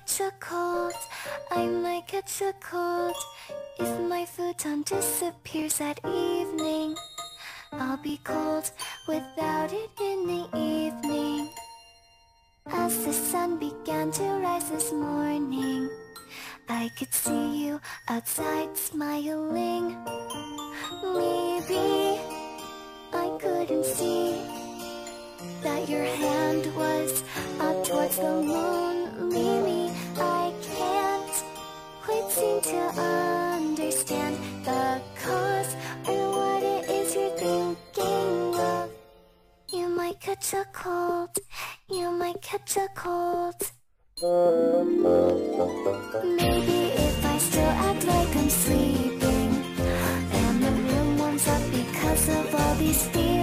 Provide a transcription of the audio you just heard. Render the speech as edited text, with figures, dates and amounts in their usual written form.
catch a cold, I might catch a cold. If my futon disappears at evening, I'll be cold without it in the evening. As the sun began to rise this morning, I could see you outside smiling. Maybe I couldn't see that your hand was up towards the moon. Maybe I can't quite seem to understand the cause or what it is you're thinking of. You might catch a cold, you might catch a cold. Maybe if I still act like I'm sleeping and the room warms up because of all these fears,